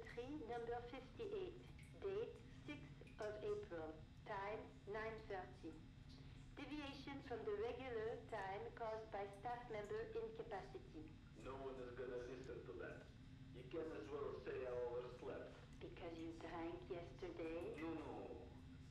entry number 58, date 6th of April, time 9:30. Deviation from the regular time caused by staff member incapacity. No one is gonna listen to that. You can as well say I overslept. Because you drank yesterday? No.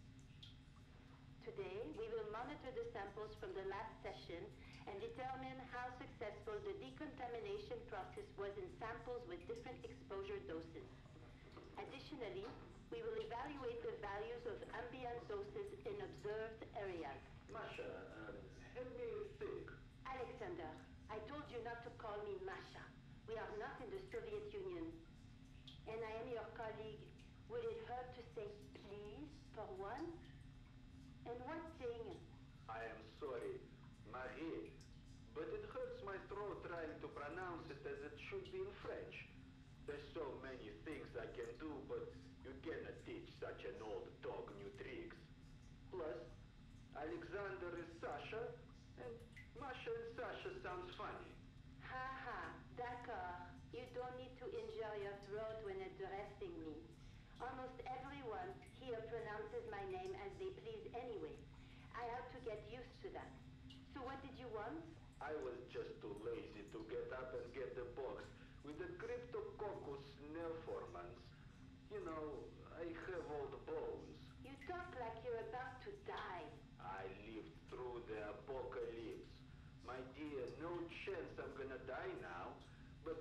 Today, we will monitor the samples from the last session and determine how successful the decontamination process was in samples with different exposure doses. Additionally, we will evaluate the values of ambient doses in observed areas. Masha, help me think. Alexander, I told you not to call me Masha. We are not in the Soviet Union. And I am your colleague. Would it hurt to say please for one? And what thing? I am sorry, Marie, but it hurts my throat trying to pronounce it as it should be in French. There's so many things I can do, but you cannot teach such an old dog new tricks. Plus, Alexander is Sasha, and Masha and Sasha sounds funny. Ha ha, d'accord. You don't need to injure your throat when addressing me. Almost everyone here pronounces my name as they please anyway. I have to get used to that. So what did you want? I was just too lazy to get up and get the box with the Cryptococcus neoformans. You know, I have old bones. You talk like you're about to die. I lived through the apocalypse. My dear, no chance I'm gonna die now. But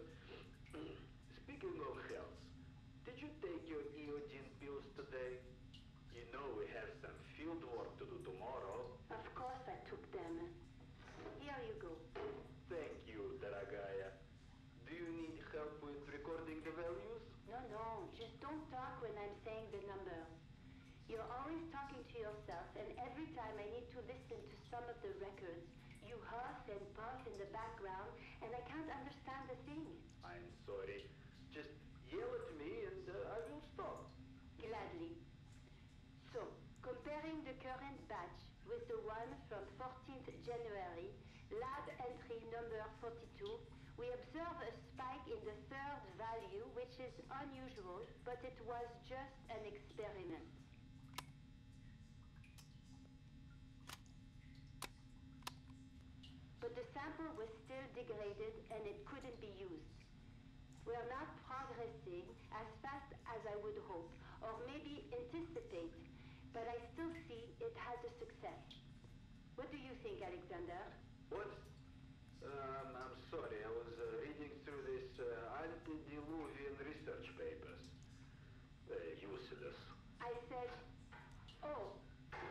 speaking of health, did you take your Eugene pills today? You know we have some field work to do tomorrow. Of course I took them. Here you go. Thank you, Daragaya. Do you need help with recording the values? No, just don't talk when I'm saying the number. You're always talking to yourself, and every time I need to listen to some of the records, you huff and puff in the background, and I can't understand a thing. I'm sorry. Just yell at me and I will stop. Gladly. So, comparing the current batch with the one from 14th January, lab entry number 42, we observe a spike in the third value, which is unusual, but it was just an experiment. But the sample was still degraded and it couldn't be used. We're not progressing as fast as I would hope, or maybe anticipate, but I still see it has a success. What do you think, Alexander? What? I'm sorry, I was reading through this antediluvian research papers. Useless. I said, oh.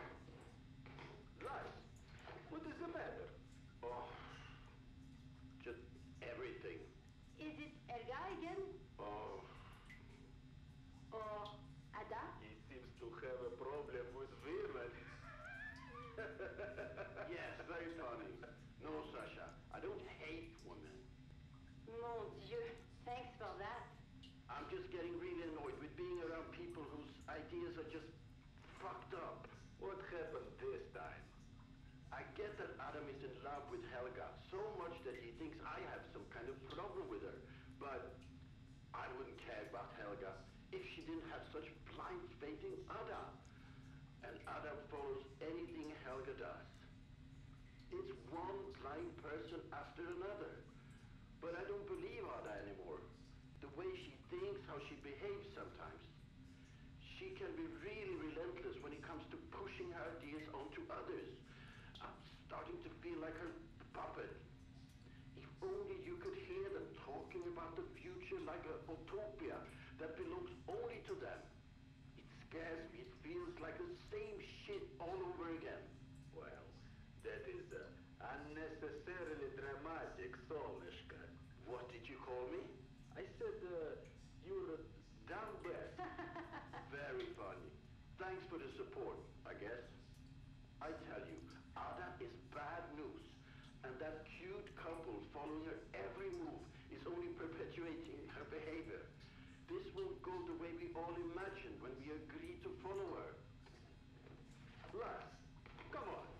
Lies. What is the matter? Oh, just everything. Is it Elga again? Oh. Or Ada? He seems to have a problem with women. Yes, very funny. No, Sasha, I don't hate women. Mon Dieu, thanks for that. I'm just getting really annoyed with being around people whose ideas are just fucked up. What happened this time? I get that Adam is in love with Helga so much that he thinks I have some kind of problem with her. But I wouldn't care about Helga if she didn't have such blind faith in Ada. And Ada follows anything Helga does. It's one blind person after another. But I don't believe Ada anymore. The way she thinks, how she behaves sometimes. She can be really relentless when it comes to pushing her ideas onto others. I'm starting to feel like her puppet. If only you could hear them talking about the future like a utopia that belongs only to them. It scares me. It feels like the same shit all over again. Well, that is unnecessarily dramatic, Solnishka. What did you call me? I said you're dumb best. Very funny. Thanks for the support, I guess. I tell you, Ada is bad news. And that cute couple following her every move is only perpetuating her behavior. This won't go the way we all imagined when we agreed to follow her. Lass, come on.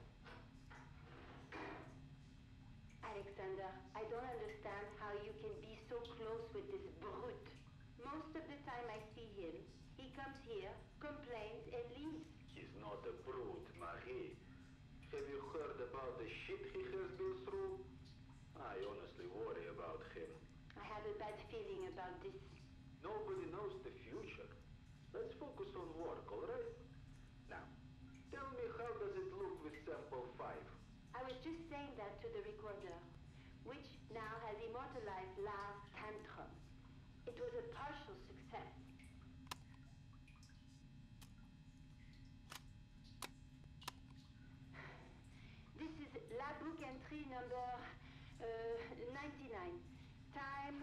Alexander, I don't understand how you can be so close with this brute. Most of the time I comes here, complains, and leaves. He's not a brute, Marie. Have you heard about the shit he has been through? I honestly worry about him. I have a bad feeling about this. Nobody knows the future. Let's focus on work, alright? Now, tell me, how does it look with sample 5? I was just saying that to the recorder, which now has immortalized Lars' tantrum. It was a partial success. This is lab book entry number 99. Time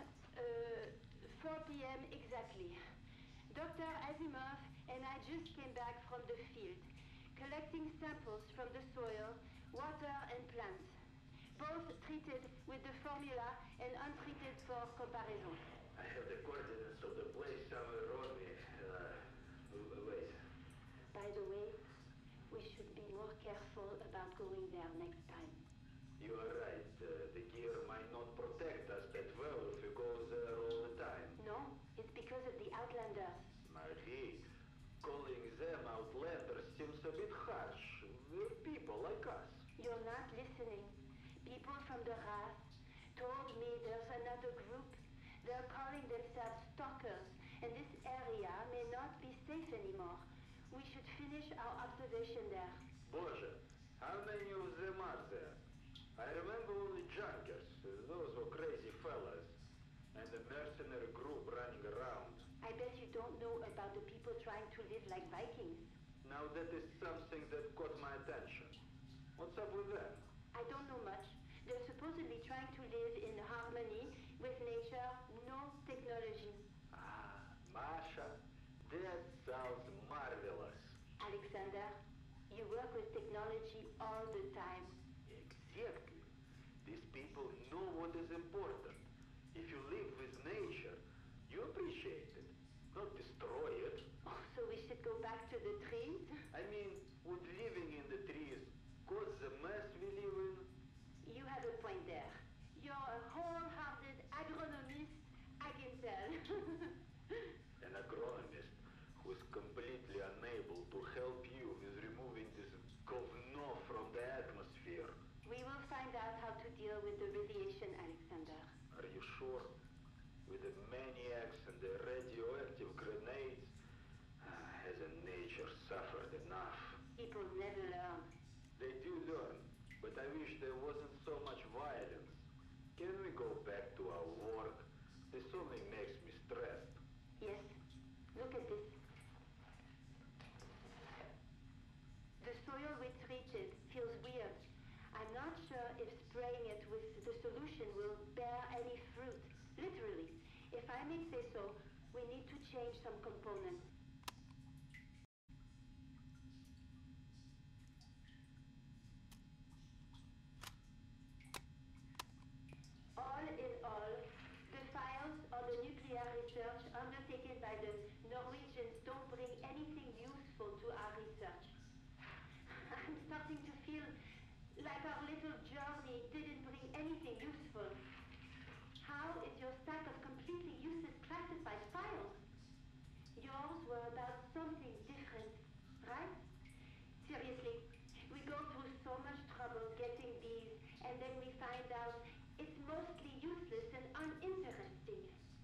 4 p.m. exactly. Dr. Asimov and I just came back from the field, collecting samples from the soil, water, and plants, both treated with the formula and untreated for comparison. I have the coordinates of the place somewhere on me. Wait. By the way, we should be more careful about going there next time. You are right. The gear might not protect us that well if we go there all the time. No, it's because of the Outlanders. Marie, calling them outlanders seems a bit harsh. We're people like us. You're not listening. People from the Wrath told me there's another group. They're calling themselves stalkers, and this area may not be safe anymore. We should finish our observation there. Боже, how many of them are there? I remember only junkers. Those were crazy fellas. And the mercenary group running around. I bet you don't know about the people trying to live like Vikings. Now that is something that caught my attention. What's up with them? I don't know much. They're supposedly trying to live in harmony with nature, no technology. Ah, Masha, that sounds marvelous. Alexander, you work with technology all the time. Exactly. These people know what is important. If you live with nature, you appreciate it, not destroy it. Oh, so we should go back to the trees? I mean, would living in the trees cause the mess we live in? You have a point there. You're a wholehearted agronomist, I can tell. An agronomist who is completely unable to help you with removing this govno from the atmosphere. We will find out how to deal with the radiation, Alexander. Are you sure? With the maniacs and the radioactive grenades, hasn't nature suffered enough? People never learn. They do learn, but I wish there wasn't so much violence. Can we go back to our work? This only makes me stressed. Yes. Look at this. The soil we treated feels weird. I'm not sure if spraying it with the solution will bear any fruit. Literally. If I may say so, we need to change some components. All in all, the files on the nuclear research undertaken by the Norwegians don't bring anything useful to our research. I'm starting to feel like our little journey didn't bring anything useful. How is your stack of completely useless classified files? Yours were about something different, right? Seriously, we go through so much trouble getting these, and then we find out it's mostly useless and uninteresting.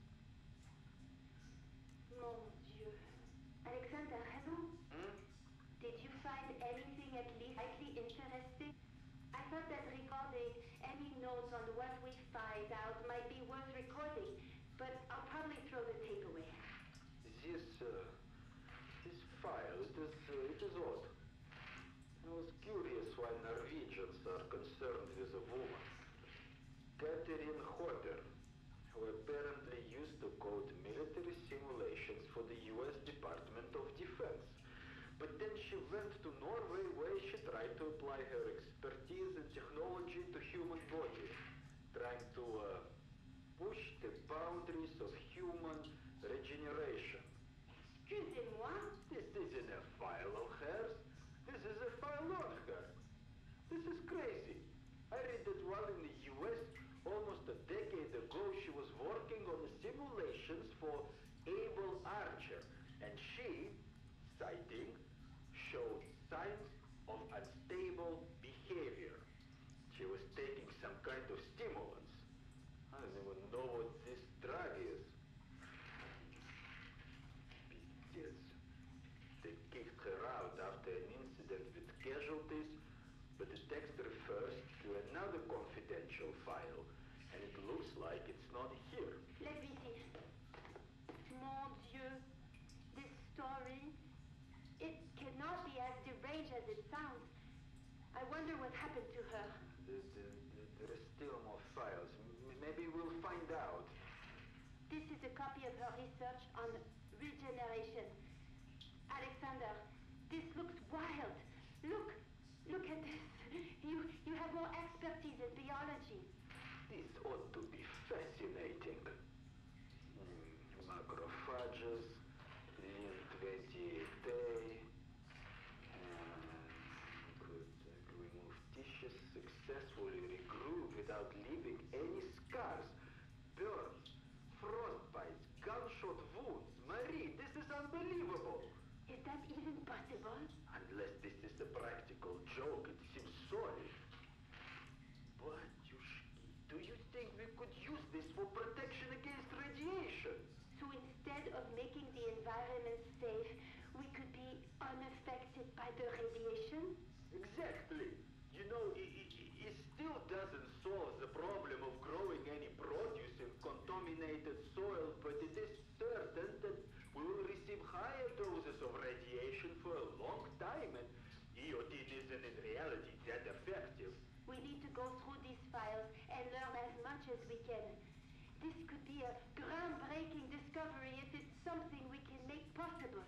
Mon Dieu. Alexander, hello? Did you find anything at least slightly interesting? I thought that recording any notes on what we find out might be worth recording, but I'll probably throw the tape away. This file, it is odd. I was curious why Norwegians are concerned with a woman. Catherine Hotter, who apparently used to code military simulations for the US Department of Defense. But then she went to Norway where she tried to apply her expertise and technology to human body, trying to wonder what happened to her. There is still more files. Maybe we'll find out. This is a copy of her research on regeneration. Alexander, this looks wild. Look at this. You have more expertise in biology. This ought to be fascinating. Macrophages, Lin-28A, could remove tissues, successfully regrew without leaving any scars, burns, frostbites, gunshot wounds. Marie, this is unbelievable. Is that even possible? Unless this is a practical joke, it seems solid. Batyushki, do you think we could use this for protection against radiation? So instead of making the environment safe, we could be unaffected by the radiation? Exactly. You know, it still doesn't solve the problem of growing any produce in contaminated soil, but it is certain that we will receive higher doses of radiation for a long time, and iodine isn't in reality that effective. We need to go through these files and learn as much as we can. This could be a groundbreaking discovery if it's something we can make possible.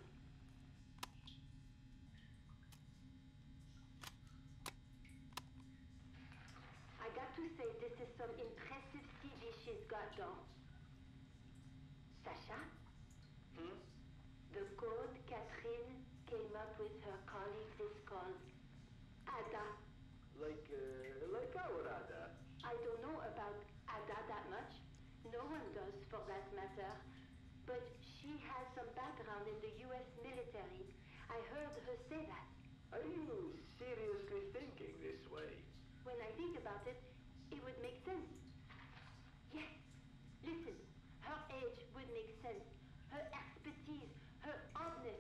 I got to say, this is some impressive CV she's got, though. Sasha? The code Catherine came up with her colleagues is called ADA. Like our Ada. I don't know about Ada that much. No one does, for that matter. But she has some background in the U.S. military. I heard her say that. Are you seriously thinking this way? When I think about it, it would make sense. Yes. Listen, her age would make sense. Her expertise, her oddness.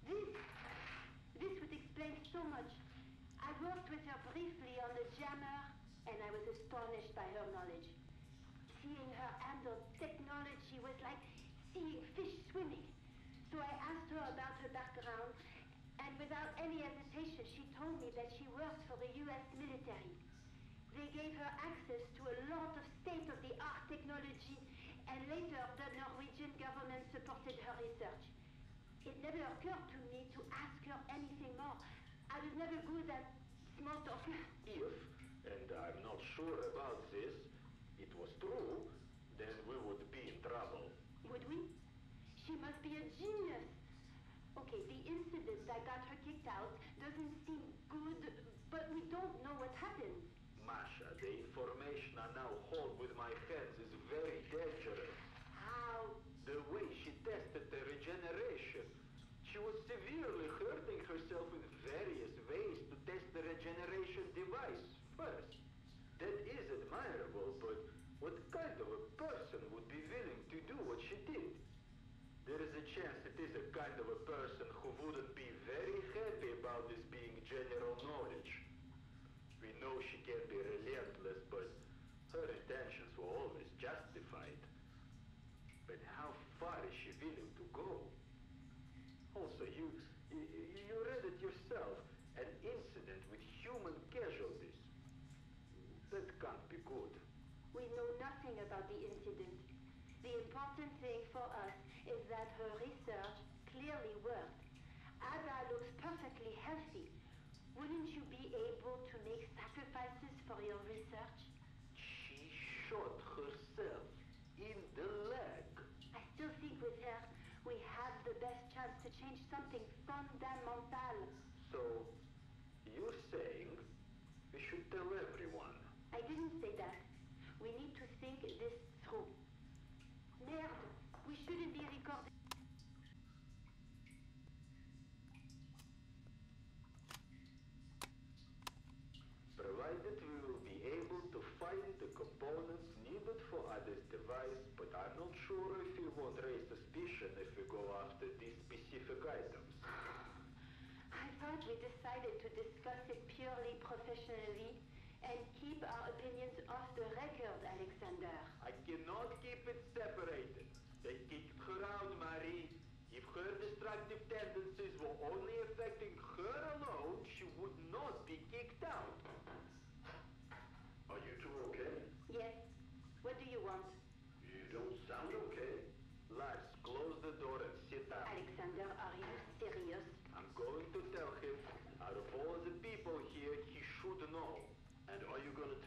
This would explain so much. I worked with her briefly on the jammer, and I was astonished by her knowledge. Seeing her handle technology was like seeing fish swimming. So I asked her about her background, and without any hesitation, she told me that she worked for the U.S. military. They gave her access to a lot of state-of-the-art technology, and later the Norwegian government supported her research. It never occurred to me to ask her anything more. I was never good at small talk. If, and I'm not sure about this, it was true, then we would be in trouble. Would we? She must be a genius. Okay, the incident that got her kicked out doesn't seem good, but we don't know what happened. Masha, the information I now hold with my hands is very dangerous. How? The way she tested the regeneration. She was severely hurting herself in various ways to test the regeneration device first. That is admirable, but what kind of a person would be willing to do what she did? There is a chance it is a kind of a person who wouldn't be very happy about this being general knowledge. We know she can be relentless, but her intentions were always justified. But how far is she willing to go? Also, you read it yourself. An incident with human casualties. That can't be good. We know nothing about the incident. The important thing for us is that her research clearly worked. Ada looks perfectly healthy. Wouldn't you be able to make sacrifices for your research? She shot herself in the leg. I still think with her, we have the best chance to change something fundamental. So, you're saying we should tell everyone? I didn't say that. We need to think this through. Merde, we shouldn't be recording. Provided we will be able to find the components needed for Ada's device, but I'm not sure if we won't raise suspicion if we go after these specific items. I thought we decided to discuss it purely professionally and keep our opinions off the record, Alexander. I cannot keep it separated. They kicked her out, Marie. If her destructive tendencies were only affecting her alone, she would not be kicked out.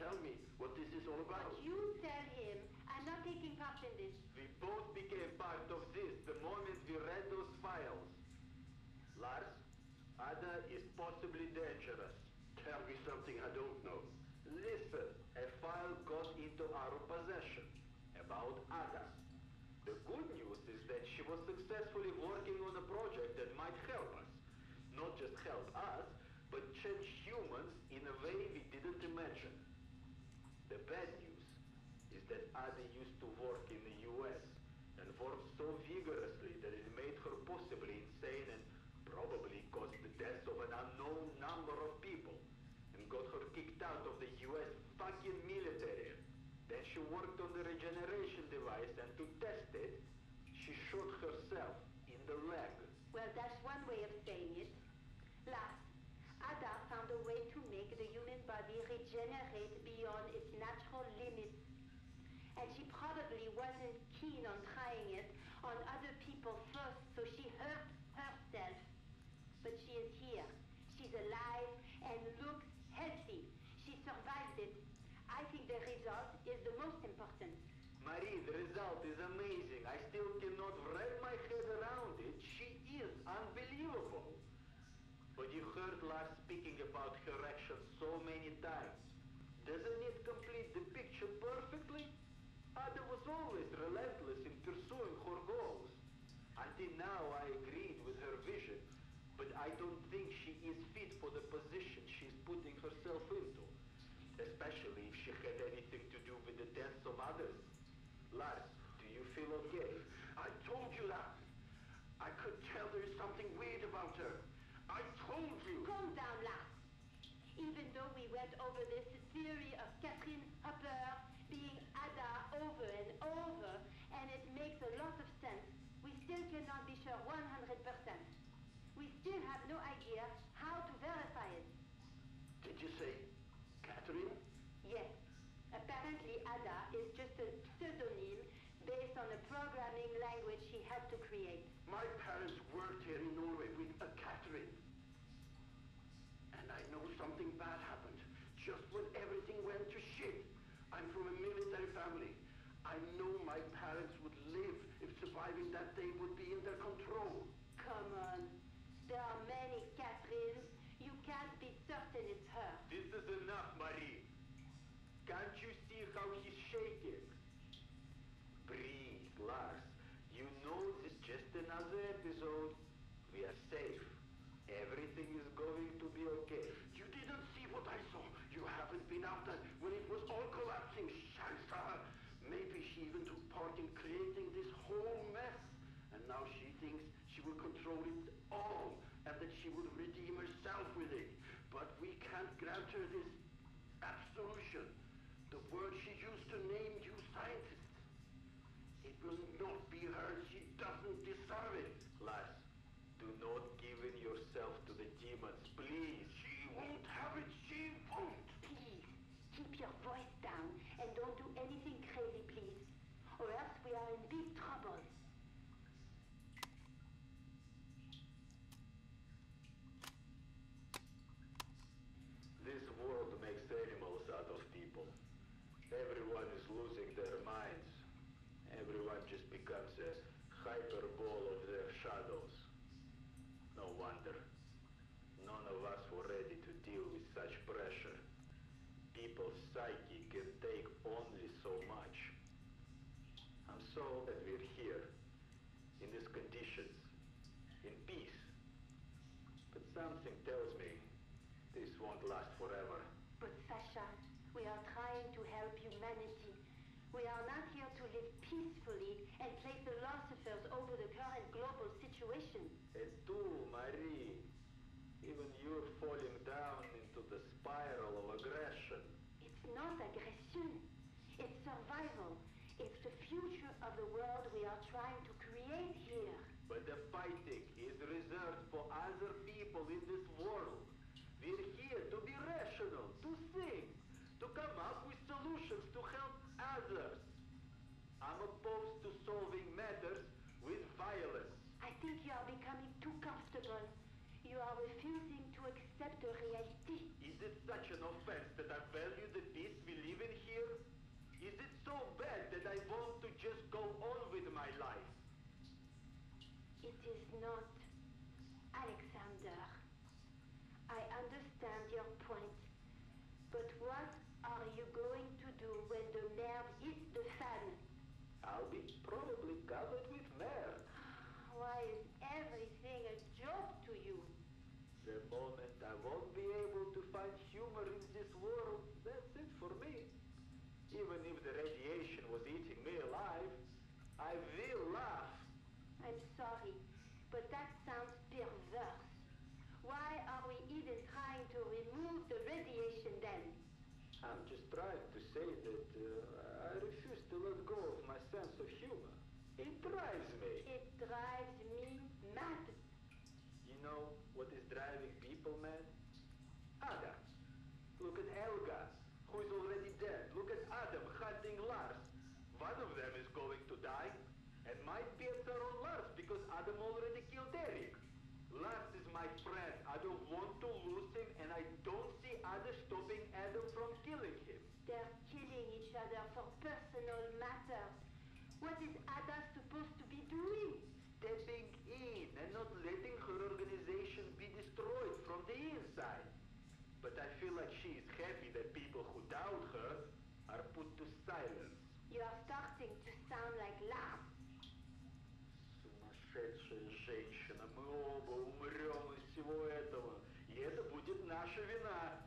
tell me what this is all about. But you tell him I'm not taking part in this. We both became part of this the moment we read those files. Lars, Ada is possibly dangerous. Tell me something I don't know. Listen, a file got into our possession about Ada. The good news is that she was successfully working on a project that might help us. Not just help us, but change humans in a way we didn't imagine. The bad news is that Ada used to work in the US and worked so vigorously that it made her possibly insane and probably caused the death of an unknown number of people and got her kicked out of the US fucking military. Then she worked on the regeneration device and to test it, she shot herself in the leg. Well, that's one way of saying it. Last, Ada found a way to make the human body regenerate beyond its natural limits. And she probably wasn't keen on trying it on other people first, so she hurt herself. But she is here. She's alive and looks healthy. She survived it. I think the result is the most important. Marie, the result is amazing. I still cannot wrap my head around it. She is unbelievable. But you heard Lars speaking about her actions so many times. Doesn't it complete the picture perfectly? Ada was always relentless in pursuing her goals. Until now, I agreed with her vision, but I don't think she is fit for the position she's putting herself into, especially if she had anything to do with the deaths of others. Lars, do you feel okay? I told you that. I could tell there is something weird about her. I told you. Calm down, Lars. Even though we went over this theory of Catherine Hopper being Ada over and over, and it makes a lot of sense, we still cannot be sure 100%. We still have no idea how to verify it. Did you say Catherine? Yes. Apparently Ada is just a pseudonym based on a programming language she helped to create. My parents worked here in Norway with a Catherine. And I know something bad happened just when everything went to shit. I'm from a military family. I know my parents would live if surviving that day would be in their control. Come on. There are many Catherines. You can't be certain it's her. This is enough, Marie. Can't you see how he's shaking? Breathe, Lars. You know this is just another episode. We are safe. Everything is going to be okay. You didn't see what I saw. You haven't been out there when it was all collapsing. Scheiße. Maybe she even took part in creating this whole mess. And now she thinks she will control it all and that she will redeem herself with it. But we can't grant her this absolution. The word she used to name you scientists. It will not be hers. She doesn't deserve it. Lars, do not give in yourself to the demons, please. She won't have it. She won't. Please, keep your voice down and don't do anything crazy, please. Or else we are in big trouble. This world makes animals out of people. Everyone is losing their minds. Everyone just becomes a hyperbole of their shadows. No wonder. None of us were ready to deal with such pressure. People's psyche can take only so much. I'm so that we're here, in these conditions, in peace. But something tells me this won't last forever. But Sasha, we are trying to help humanity. We are not here to live peacefully and play philosophers over the current global situation. Et tu, Marie, even you're falling down into the spiral of aggression. It's not aggression. It's survival. It's the future of the world we are trying to create here. But the fighting is reserved for other people in this world. We're here to be rational, to think, to come up with solutions to help others. I'm opposed to solving matters with violence. I think you are becoming too comfortable. You are refusing to accept the reality. Is it such an offense that I value the peace we not. Alexander, I understand your point, but what are you going to do when the merde hits the fan? I'll be probably covered with merde. Why is everything a joke to you? The moment I won't be able to find humor in this world, that's it for me. Even if the radiation was eating me alive, I will laugh. I'm sorry, but that sounds perverse. Why are we even trying to remove the radiation then? I'm just trying to say that I refuse to let go of my sense of humor. It drives me. It drives me mad. You know what is driving people mad? Ada. Look at Helga, who is already dead. Look at Adam hunting Lars. One of them is going to die, and my bets are on Lars because Adam already killed Eric. Lars is my friend. I don't want to lose him, and I don't see Ada stopping Adam from killing him. They're killing each other for personal matters. What is Ada supposed to be doing? Stepping in and not letting her organization be destroyed from the inside. But I feel like she is happy that people who doubt her are put to silence. You are starting to sound like Lars. Сумасшедшая женщина, мы оба умрем из всего этого, и это будет наша вина.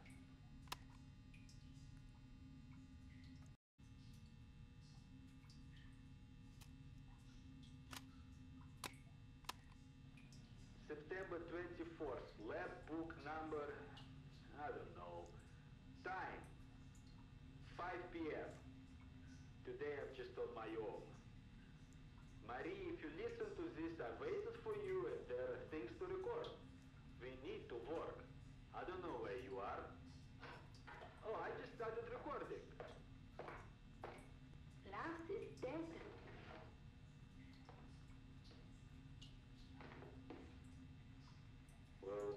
September 24th, lab book number, I don't know, time, 5 p.m. Today I'm just on my own. Marie, if you listen to this, I waited for you and there are things to record. We need to work. I don't know where you are. Oh, I just started recording. Lars is dead. Well,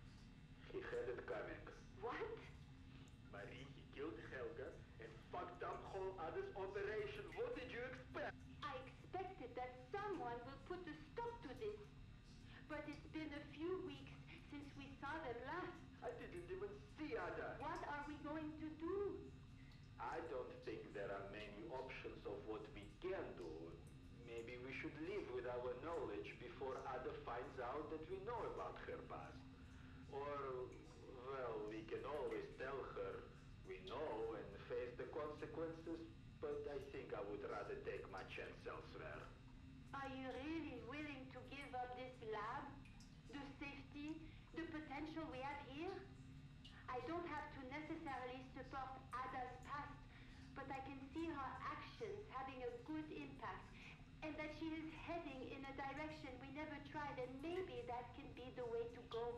he had it coming. What? Marie, he killed Helga and fucked up whole other's operation. What did you expect? I expected that someone will put a stop to this. But it's been a few weeks since we saw them last. I didn't even see Ada. What are we going to do? I don't think there are many options of what we can do. Maybe we should live with our knowledge before Ada finds out that we know about her past. Or, well, we can always tell her we know and face the consequences, but I think I would rather take my chance elsewhere. Are you really willing to give up this lab? The safety, the potential we have here? I don't have to necessarily support Ada's past, but I can see her actions having a good impact, and that she is heading in a direction we never tried, and maybe that can be the way to go.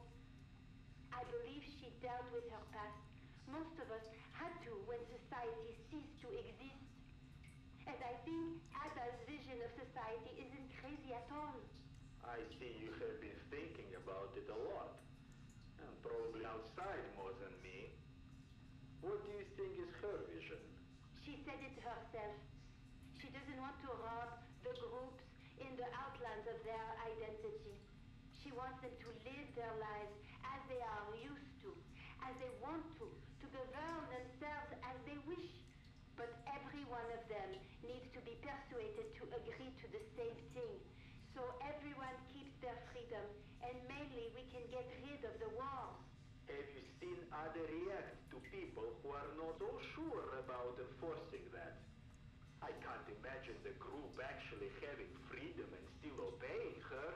I believe she dealt with her past. Most of us had to when society ceased to exist. And I think Ada's vision of society isn't crazy at all. I see you have been thinking about it a lot. And probably outside more than me. What do you think is her vision? She said it herself. She doesn't want to rob the groups in the outlines of their identity. She wants them to live their lives as they are used to, as they want to govern themselves as they wish. But every one of them needs to be persuaded to agree to the same thing. So everyone keeps their freedom, and mainly we can get rid of the walls. Have you seen Ada react to people who are not so sure about enforcing that? I can't imagine the group actually having freedom and still obeying her.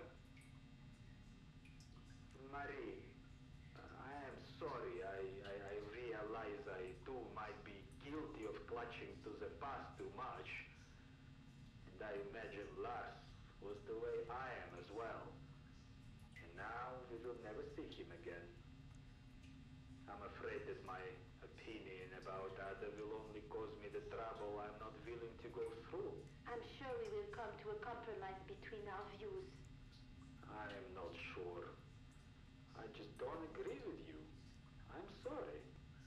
Marie, I am sorry. I realize I too might be guilty of clutching to the past too much. And I imagine Lars was the way I am as well. And now we will never see him again. I'm afraid that my opinion about Ada will only cause me the trouble I'm not willing to go through. I'm sure we will come to a compromise between our views. I am not sure. I just don't agree with you. I'm sorry.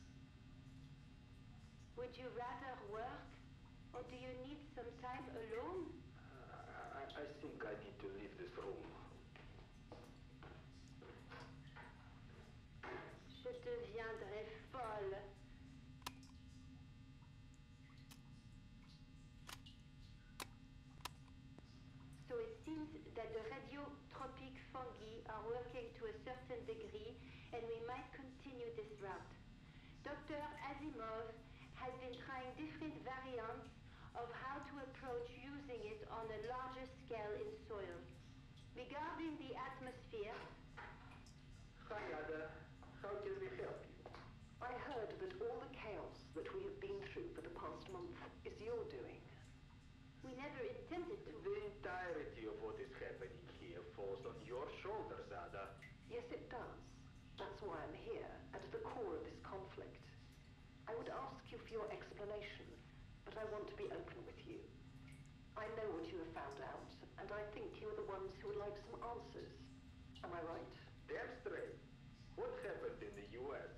Would you rather work, or do you need some time alone? I think I need to leave this room. degree, and we might continue this route. Dr. Asimov has been trying different variants of how to approach using it on a larger scale in soil. Regarding the atmosphere... Hi, Ada. How can we help you? I heard that all the chaos that we have been through for the past month is your doing. We never intended to. The entirety of what is happening here falls on your shoulders, Ada. Yes, it does. That's why I'm here, at the core of this conflict. I would ask you for your explanation, but I want to be open with you. I know what you have found out, and I think you are the ones who would like some answers. Am I right? Damn straight. What happened in the U.S.?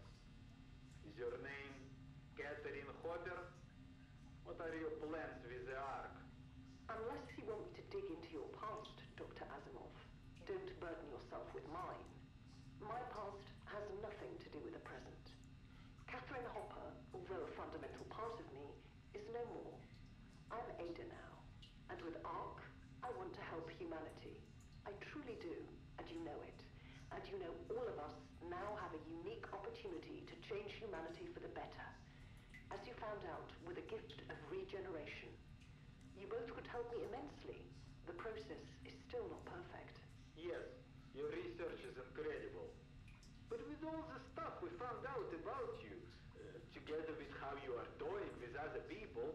Is your name Catherine Hopper? What are your plans with the Ark? Unless you want me to dig into your past, Dr. Asimov, don't burden yourself with mine. My past has nothing to do with the present. Catherine Hopper, although a fundamental part of me, is no more. I'm Ada now, and with ARC, I want to help humanity. I truly do, and you know it. And you know all of us now have a unique opportunity to change humanity for the better. As you found out, with a gift of regeneration. You both could help me immensely. The process is still not perfect. Yes, your research is incredible. But with all the stuff we found out about you, together with how you are doing with other people,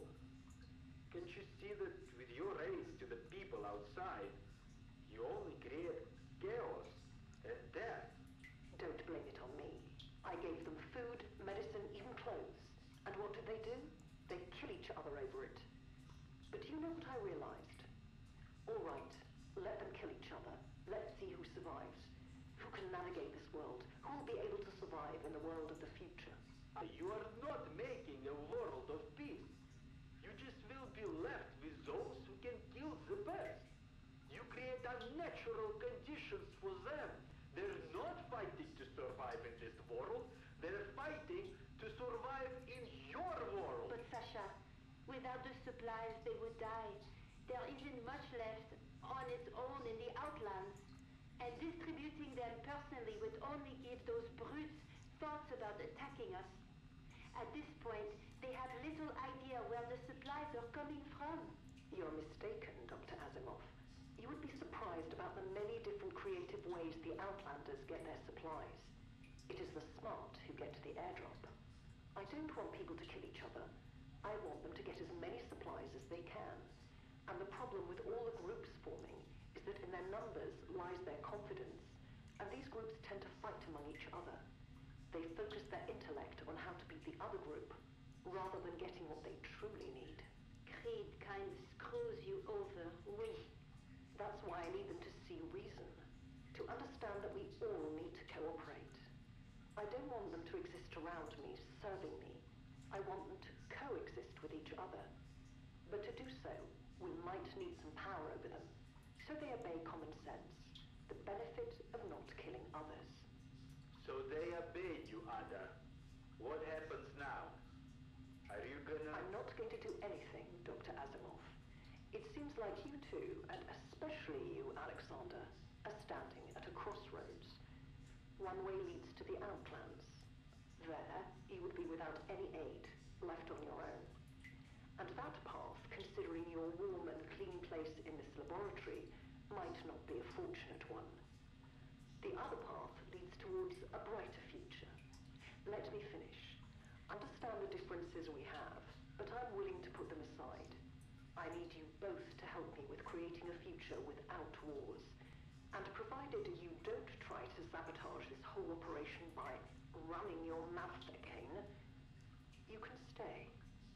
can't you see that with your aid to the people outside, you only create chaos and death? Don't blame it on me. I gave them food, medicine, even clothes. And what did they do? They kill each other over it. But you know what I realized? All right, let them kill each other. Let's see who survives. Who can navigate this world? Who will be able to survive in the world of the future? You are not making a world of peace. You just will be left with those who can kill the best. You create unnatural conditions for them. They're not fighting to survive in this world. They're fighting to survive in your world. But Sasha, without the supplies, they would die. There isn't much left on its own in the Outlands. And distributing them personally would only give those brutes thoughts about attacking us. At this point, they have little idea where the supplies are coming from. You're mistaken, Dr. Asimov. You would be surprised about the many different creative ways the Outlanders get their supplies. It is the smart who get to the airdrop. I don't want people to kill each other. I want them to get as many supplies as they can. And the problem with all the groups forming is that in their numbers lies their confidence, and these groups tend to fight among each other. They focus their intellect on how to beat the other group, rather than getting what they truly need. Greed kind of screws you over, oui. That's why I need them to see reason, to understand that we all need to cooperate. I don't want them to exist around me, serving me. I want them to coexist with each other. But to do so, we might need some power over them, so they obey common sense, the benefit of not killing others. So they obey you, Ada. What happens now? Are you gonna... I'm not going to do anything, Dr. Asimov. It seems like you two, and especially you, Alexander, are standing at a crossroads. One way leads to the Outlands. There, you would be without any aid, left on your own. And that path, considering your warm and clean place in this laboratory, might not be a fortunate one. The other path leads towards a brighter future. Let me finish. Understand the differences we have, but I'm willing to put them aside. I need you both to help me with creating a future without wars. And provided you don't try to sabotage this whole operation by running your mouth again, you can stay.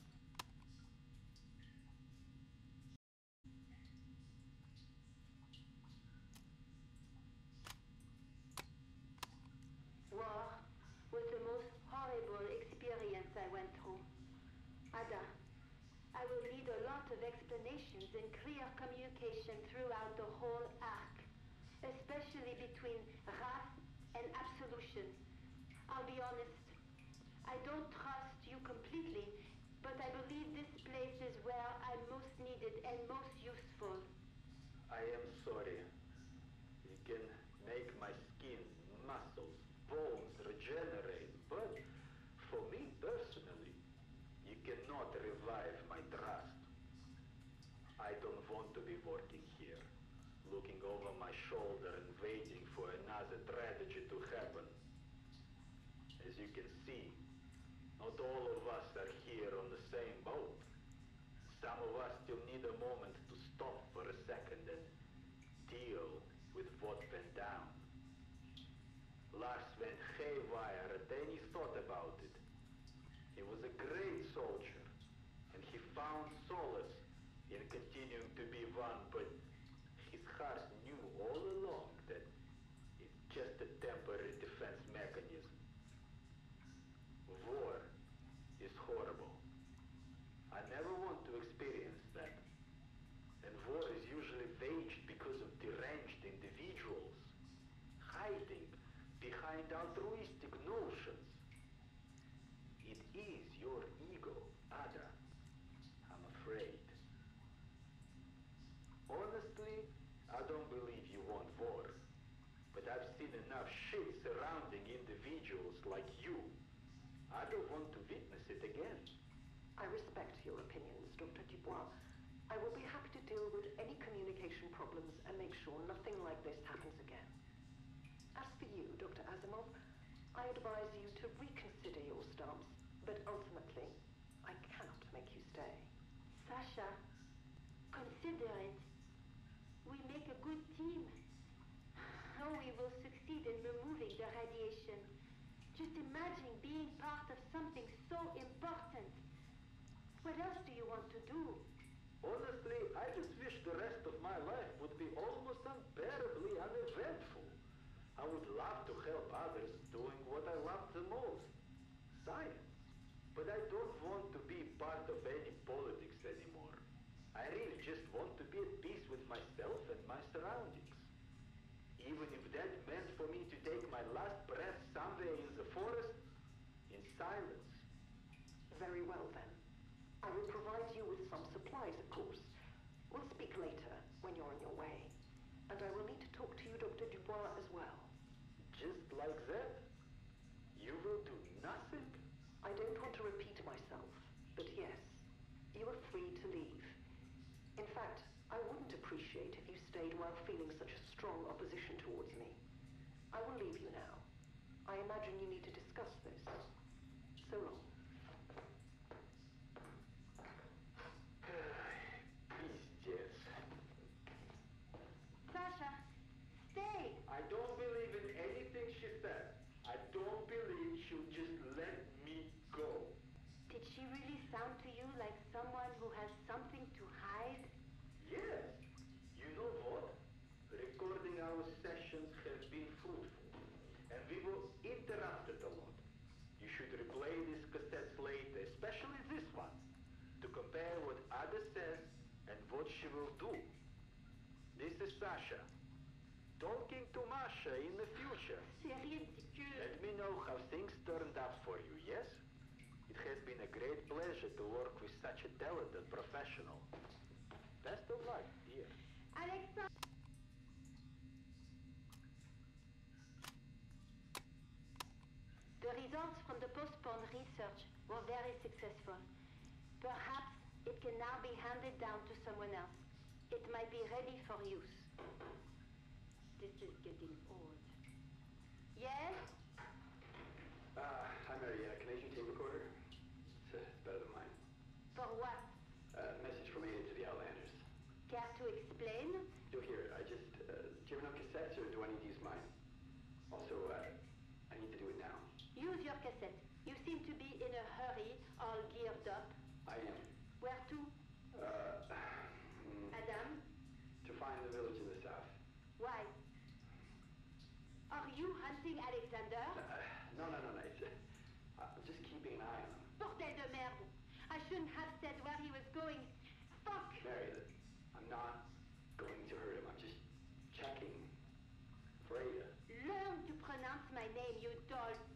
War was the most horrible experience I went through. Ada, I will need a lot of explanations and clear communication throughout the whole arc, especially between Wrath and Absolution. I'll be honest, I don't trust you completely, but I believe this place is where I'm most needed and most useful. I am sorry. You can make my skin muscles want to be working here, looking over my shoulder and waiting for another tragedy to happen. As you can see, not all of us are here on the same boat. Some of us still need a moment to stop for a second and deal with what went down. Lars went haywire at any thought about it. He was a great soldier, and he found solace in continuing to be one, but his heart knew all along that it's just a temporary defense mechanism. War is horrible. I never want to experience that. And war is usually waged because of deranged individuals, hiding behind altruistic notions. It is your ego, Ada. I'm afraid. Honestly, I don't believe you want war. But I've seen enough shit surrounding individuals like you. I don't want to witness it again. I respect your opinions, Dr. Dubois. I will be happy to deal with any communication problems and make sure nothing like this happens again. As for you, Dr. Asimov, I advise you to reconsider your stance, but ultimately, I cannot make you stay. Sasha, consider it. We make a good team. How we will succeed in removing the radiation. Just imagine being part of something so important. What else do you want to do? Honestly, I just wish the rest of my life would be almost unbearably uneventful. I would love to help others doing what I love the most, science. But I don't want to be part of any politics anymore. I really just want to be at peace with myself and my surroundings. Even if that meant for me to take my last breath somewhere in the forest, in silence. Very well, then. I will provide you with some supplies, of course. We'll speak later, when you're on your way. And I will need to talk to you, Dr. Dubois, as well. Just like that? You will do nothing? I don't want to repeat myself, but yes, you are free to leave. In fact, I wouldn't appreciate if you stayed while feeling such a strong opposition towards me. I will leave you now. I imagine you need to discuss this. So long. Пиздец. Sasha, stay! I don't believe in anything she said. I don't believe she'll just let me go. Did she really sound to you like someone who has something to hide? Yes. You know what? Recording our sessions has been fruitful, and we were interrupted a lot. You should replay these cassettes later, especially this one, to compare what Ada says and what she will do. This is Sasha, talking to Masha in the future. C'est ridicule. Let me know how things turned out for you, yes? It has been a great pleasure to work with such a talented professional. Best of luck, dear. Alexa! The results from the postponed research were very successful. Perhaps it can now be handed down to someone else. It might be ready for use. This is getting old. Yes? Hi, Marietta. Can I use your tape recorder? It's better than mine. For what? Message from Ada to the Outlanders. Care to explain? You'll hear it. do you have enough cassettes, or do I need to use mine? Also, I need to do it now. Use your cassette. You seem to be in a hurry, all geared up. I am. Where to? Adam? To find the village in the south. Why? Are you hunting Alexander? No. It's, I'm just keeping an eye on him. Bordel de merde! I shouldn't have said where he was going. Fuck! Marietta, I'm not going to hurt him. I'm just checking for Ada. Learn to pronounce my name, you doll